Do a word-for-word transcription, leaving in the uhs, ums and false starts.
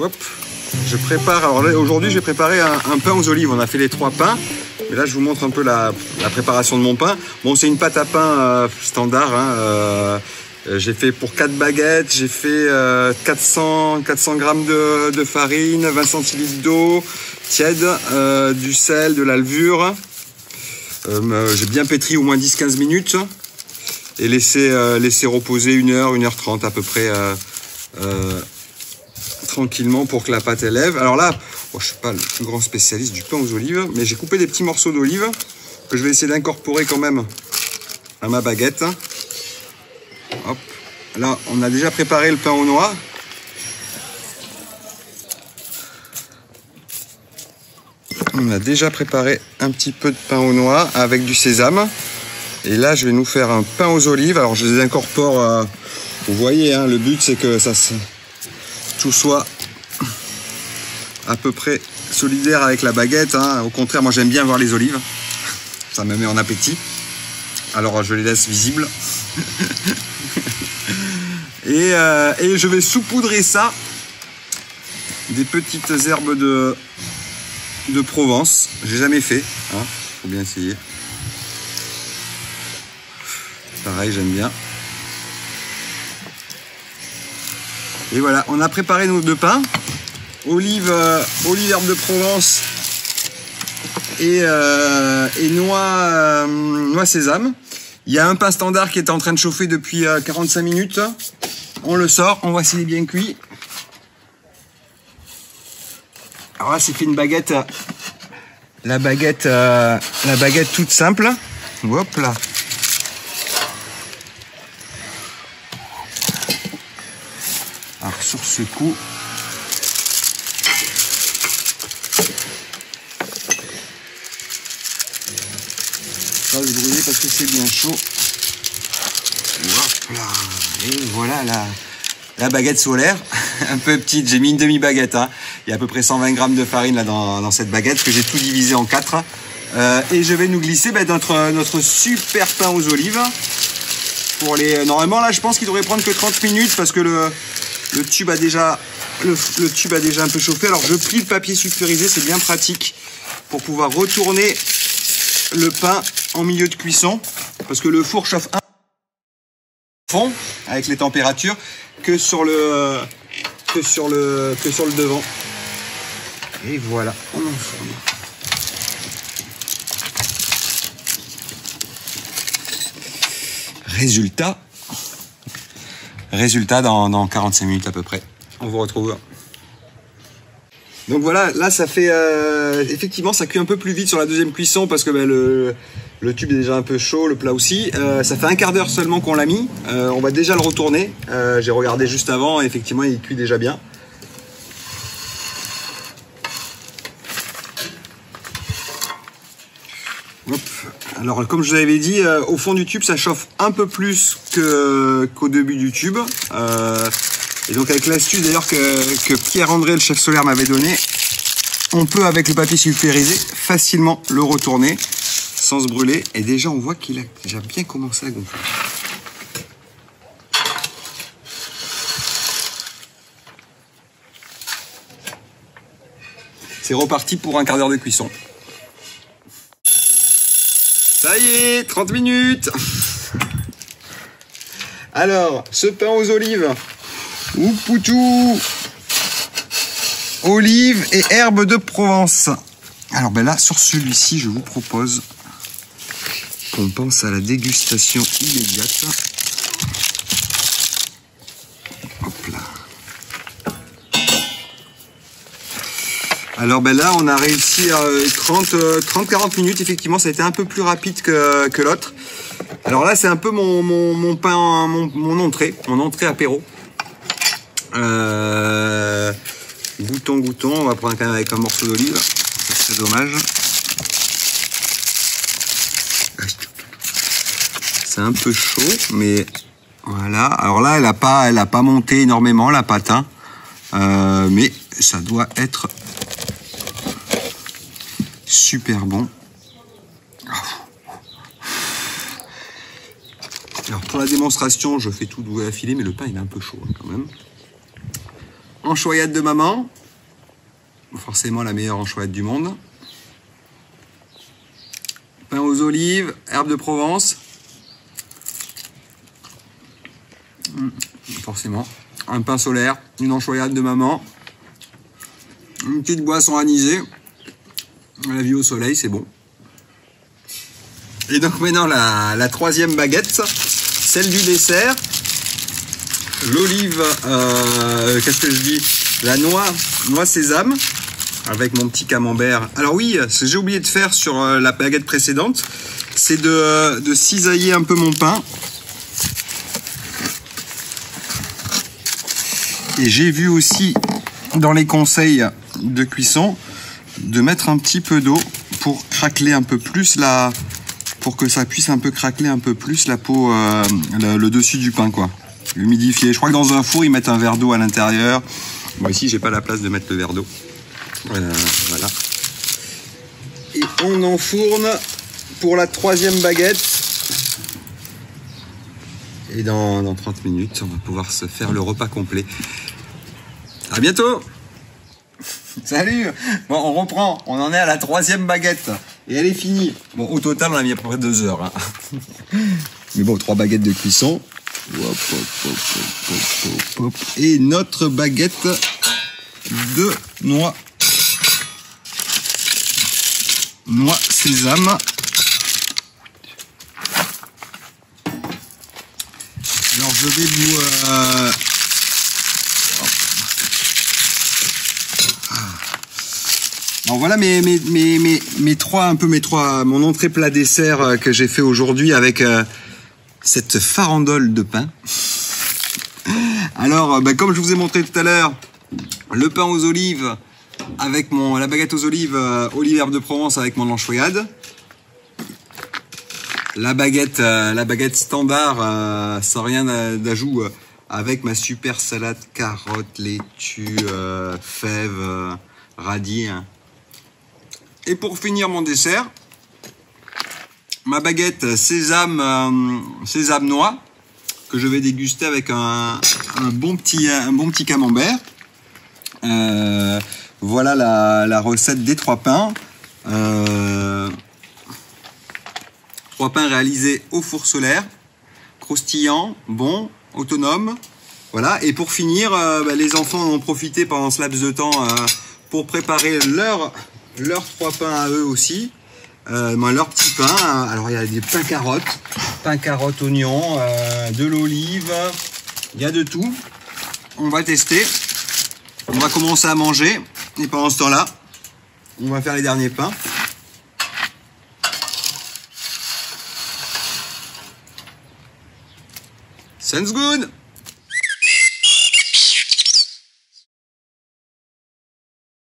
Hop, je prépare. Alors là, aujourd'hui, j'ai préparé un, un pain aux olives. On a fait les trois pains. Mais là, je vous montre un peu la, la préparation de mon pain. Bon, c'est une pâte à pain euh, standard. Hein, euh, j'ai fait pour quatre baguettes. J'ai fait euh, quatre cents grammes de, de farine, vingt centilitres d'eau tiède, euh, du sel, de la levure. Euh, j'ai bien pétri au moins dix à quinze minutes et laissé, euh, laissé reposer une heure, une heure trente à peu près. Euh, euh, tranquillement pour que la pâte élève. Alors là, bon, je suis pas le plus grand spécialiste du pain aux olives, mais j'ai coupé des petits morceaux d'olive que je vais essayer d'incorporer quand même à ma baguette. Hop. Là, on a déjà préparé le pain aux noix. On a déjà préparé un petit peu de pain aux noix avec du sésame. Et là, je vais nous faire un pain aux olives. Alors, je les incorpore. Euh, vous voyez, hein, le but, c'est que ça se tout soit à peu près solidaire avec la baguette. Hein. Au contraire, moi j'aime bien voir les olives. Ça me met en appétit. Alors je les laisse visibles. et, euh, et je vais saupoudrer ça des petites herbes de, de Provence. J'ai jamais fait. Hein. Faut bien essayer. Pareil, j'aime bien. Et voilà, on a préparé nos deux pains. Olive, euh, olive herbe de Provence et, euh, et noix, euh, noix sésame. Il y a un pain standard qui est en train de chauffer depuis euh, quarante-cinq minutes. On le sort, on voit s'il est bien cuit. Alors là, c'est fait une baguette. La baguette, euh, la baguette toute simple. Hop là. Alors sur ce coup, pas se brûler parce que c'est bien chaud. Hop là. Et voilà la, la baguette solaire, un peu petite. J'ai mis une demi baguette. Hein. Il y a à peu près cent vingt grammes de farine là dans, dans cette baguette que j'ai tout divisé en quatre. Euh, et je vais nous glisser ben, notre, notre super pain aux olives. Pour les, normalement là, je pense qu'il devrait prendre que trente minutes parce que le Le tube a déjà le, le tube a déjà un peu chauffé. Alors je plie le papier sulfurisé, c'est bien pratique pour pouvoir retourner le pain en milieu de cuisson parce que le four chauffe un fond avec les températures que sur le que sur le que sur le devant. Et voilà, on enfourne. Résultat. Résultat dans, dans quarante-cinq minutes à peu près. On vous retrouve. Donc voilà, là ça fait... Euh, effectivement, ça cuit un peu plus vite sur la deuxième cuisson parce que ben, le, le tube est déjà un peu chaud, le plat aussi. Euh, ça fait un quart d'heure seulement qu'on l'a mis. Euh, on va déjà le retourner. Euh, j'ai regardé juste avant et effectivement, il cuit déjà bien. Hop. Alors comme je vous avais dit, euh, au fond du tube ça chauffe un peu plus que, qu'au début du tube. Euh, et donc avec l'astuce d'ailleurs que, que Pierre-André, le chef solaire, m'avait donné, on peut avec le papier sulfurisé facilement le retourner sans se brûler. Et déjà on voit qu'il a déjà bien commencé à gonfler. C'est reparti pour un quart d'heure de cuisson. Ça y est, trente minutes. Alors, ce pain aux olives. Oupoutou. Olives et herbes de Provence. Alors ben là, sur celui-ci, je vous propose qu'on pense à la dégustation immédiate. Hop là. Alors ben là, on a réussi à trente à quarante minutes. Effectivement, ça a été un peu plus rapide que, que l'autre. Alors là, c'est un peu mon, mon, mon pain, mon, mon entrée, mon entrée apéro. Euh, goûtons, goûtons. On va prendre quand même avec un morceau d'olive. C'est dommage. C'est un peu chaud, mais voilà. Alors là, elle n'a pas, elle a pas monté énormément la pâte, hein. Euh, mais ça doit être super bon. Alors pour la démonstration, je fais tout doué à filer, mais le pain il est un peu chaud hein, quand même. anchoyade de maman. Forcément la meilleure anchoyade du monde. Pain aux olives, herbes de Provence. Forcément. Un pain solaire, une anchoyade de maman. Une petite boisson anisée. La vie au soleil, c'est bon. Et donc maintenant la, la troisième baguette, celle du dessert. L'olive, euh, qu'est-ce que je dis? La noix, noix sésame, avec mon petit camembert. Alors oui, ce que j'ai oublié de faire sur la baguette précédente, c'est de, de cisailler un peu mon pain. Et j'ai vu aussi dans les conseils de cuisson de mettre un petit peu d'eau pour craqueler un peu plus la, pour que ça puisse un peu craqueler un peu plus la peau, euh, le, le dessus du pain, quoi. Humidifier. Je crois que dans un four ils mettent un verre d'eau à l'intérieur. Moi ici j'ai pas la place de mettre le verre d'eau. Euh, voilà. Et on enfourne pour la troisième baguette. Et dans, dans trente minutes, on va pouvoir se faire le repas complet. À bientôt. Salut. Bon, on reprend. On en est à la troisième baguette. Et elle est finie. Bon, au total, on a mis à peu près deux heures. Hein. Mais bon, trois baguettes de cuisson. Hop, hop, hop, hop, hop, hop. Et notre baguette de noix. Noix sésame. Alors je vais vous... Euh... Alors voilà mes, mes, mes, mes, mes trois, un peu mes trois, mon entrée plat dessert que j'ai fait aujourd'hui avec euh, cette farandole de pain. Alors, bah, comme je vous ai montré tout à l'heure, le pain aux olives avec mon, la baguette aux olives, euh, olive herbe de Provence avec mon anchoyade. La baguette, euh, la baguette standard, euh, sans rien d'ajout, euh, avec ma super salade carottes, laitue, euh, fèves, euh, radis. Hein. Et pour finir mon dessert, ma baguette sésame, euh, sésame noix que je vais déguster avec un, un bon petit, un bon petit camembert. Euh, voilà la, la recette des trois pains. Euh, trois pains réalisés au four solaire, croustillants, bons, autonomes. Voilà. Et pour finir, euh, bah, les enfants en ont profité pendant ce laps de temps euh, pour préparer leur leurs trois pains à eux aussi. Euh, ben, leur petit pain. Alors il y a des pains carottes, pain carottes oignons, euh, de l'olive. Il y a de tout. On va tester. On va commencer à manger. Et pendant ce temps-là, on va faire les derniers pains. Sounds good!